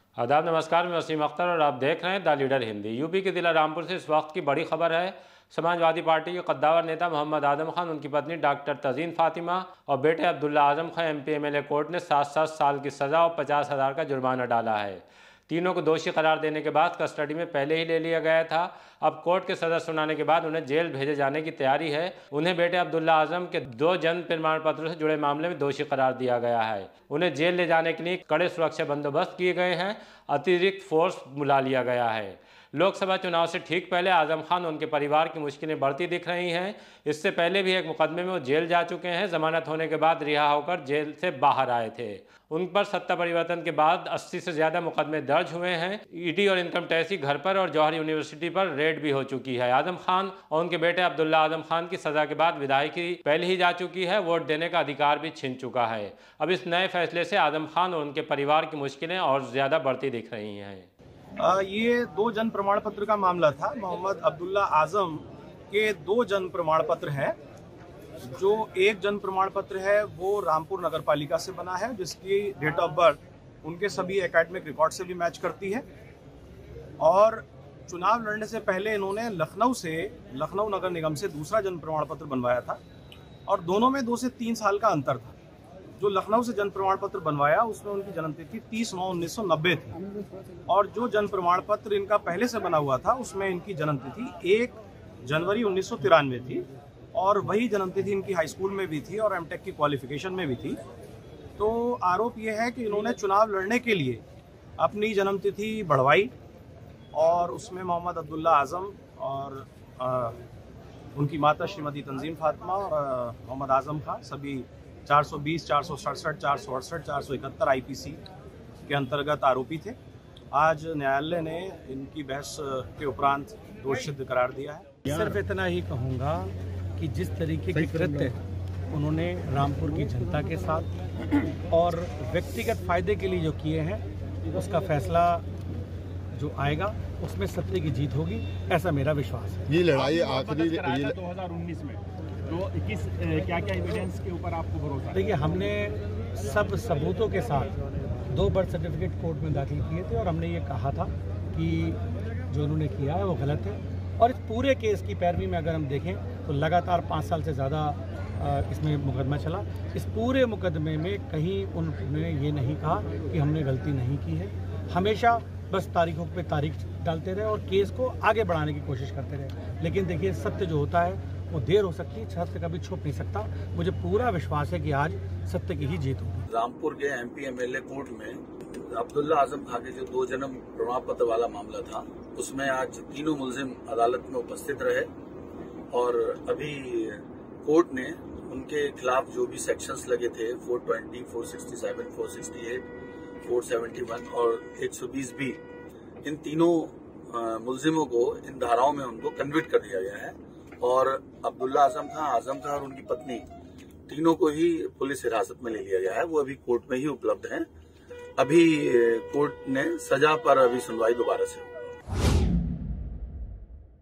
आदाब, नमस्कार। मैं वसीम अख्तर और आप देख रहे हैं द लीडर हिंदी। यूपी के जिला रामपुर से इस वक्त की बड़ी खबर है। समाजवादी पार्टी के कद्दावर नेता मोहम्मद आजम खान, उनकी पत्नी डॉक्टर तजीन फातिमा और बेटे Abdullah Azam Khan MP MLA court ने 7 साल की सज़ा और 50,000 का जुर्माना डाला है। तीनों को दोषी करार देने के बाद कस्टडी में पहले ही ले लिया गया था। अब कोर्ट के सज़ा सुनाने के बाद उन्हें जेल भेजे जाने की तैयारी है। उन्हें बेटे अब्दुल्ला आजम के 2 जन्म प्रमाण पत्रों से जुड़े मामले में दोषी करार दिया गया है। उन्हें जेल ले जाने के लिए कड़े सुरक्षा बंदोबस्त किए गए हैं। अतिरिक्त फोर्स बुला लिया गया है। लोकसभा चुनाव से ठीक पहले आजम खान और उनके परिवार की मुश्किलें बढ़ती दिख रही हैं। इससे पहले भी एक मुकदमे में वो जेल जा चुके हैं। जमानत होने के बाद रिहा होकर जेल से बाहर आए थे। उन पर सत्ता परिवर्तन के बाद 80 से ज़्यादा मुकदमे दर्ज हुए हैं। ईडी और इनकम टैक्स की घर पर और जौहर यूनिवर्सिटी पर रेड भी हो चुकी है। आजम खान और उनके बेटे अब्दुल्ला आजम खान की सज़ा के बाद विधायकी पहले ही जा चुकी है। वोट देने का अधिकार भी छिन चुका है। अब इस नए फैसले से आजम खान और उनके परिवार की मुश्किलें और ज़्यादा बढ़ती दिख रही हैं। ये 2 जन्म प्रमाण पत्र का मामला था। मोहम्मद अब्दुल्ला आजम के 2 जन्म प्रमाण पत्र हैं। जो एक जन्म प्रमाण पत्र है वो रामपुर नगर पालिका से बना है, जिसकी डेट ऑफ बर्थ उनके सभी एकेडमिक रिकॉर्ड से भी मैच करती है। और चुनाव लड़ने से पहले इन्होंने लखनऊ नगर निगम से दूसरा जन्म प्रमाण पत्र बनवाया था और दोनों में 2 से 3 साल का अंतर था। जो लखनऊ से जन्म प्रमाण पत्र बनवाया उसमें उनकी जन्म तिथि 30/9/1990 थी और जो जन्म प्रमाण पत्र इनका पहले से बना हुआ था उसमें इनकी जन्म तिथि 1 जनवरी 1993 थी और वही जन्म तिथि इनकी हाई स्कूल में भी थी और एमटेक की क्वालिफिकेशन में भी थी। तो आरोप यह है कि इन्होंने चुनाव लड़ने के लिए अपनी जन्म तिथि बढ़वाई और उसमें मोहम्मद अब्दुल्ला आजम और उनकी माता श्रीमती तंजीम फातिमा और मोहम्मद आजम खान सभी 420, 467, 468, 471 आईपीसी के अंतर्गत आरोपी थे। आज न्यायालय ने इनकी बहस के उपरांत दोषी सिद्ध करार दिया है। सिर्फ इतना ही कहूँगा कि जिस तरीके के कृत्य उन्होंने रामपुर की जनता के साथ और व्यक्तिगत फायदे के लिए जो किए हैं, उसका फैसला जो आएगा उसमें सत्य की जीत होगी, ऐसा मेरा विश्वास है। ये लड़ाई आखिरी 2019 में तो क्या एविडेंस के ऊपर आपको भरोसा? देखिए, हमने सब सबूतों के साथ 2 बर्थ सर्टिफिकेट कोर्ट में दाखिल किए थे और हमने ये कहा था कि जो उन्होंने किया है वो गलत है। और इस पूरे केस की पैरवी में अगर हम देखें तो लगातार 5 साल से ज़्यादा इसमें मुकदमा चला। इस पूरे मुकदमे में कहीं उन्होंने ये नहीं कहा कि हमने गलती नहीं की है। हमेशा बस तारीखों पे तारीख डालते रहे और केस को आगे बढ़ाने की कोशिश करते रहे। लेकिन देखिए, सत्य जो होता है वो देर हो सकती है, सत्य कभी छुप नहीं सकता। मुझे पूरा विश्वास है कि आज सत्य की ही जीत होगी। रामपुर के एमपी एमएलए कोर्ट में अब्दुल्ला आजम खान के जो 2 जन्म प्रमाण पत्र वाला मामला था, उसमें आज तीनों मुलजिम अदालत में उपस्थित रहे और अभी कोर्ट ने उनके खिलाफ जो भी सेक्शंस लगे थे 420, 467, 468, 471 और 120B, इन तीनों मुलजिमों को इन धाराओं में उनको कन्विक्ट कर दिया गया है और अब्दुल्ला आजम खान और उनकी पत्नी तीनों को ही पुलिस हिरासत में ले लिया गया है। वो अभी कोर्ट में ही उपलब्ध हैं। अभी कोर्ट ने सजा पर अभी सुनवाई दोबारा से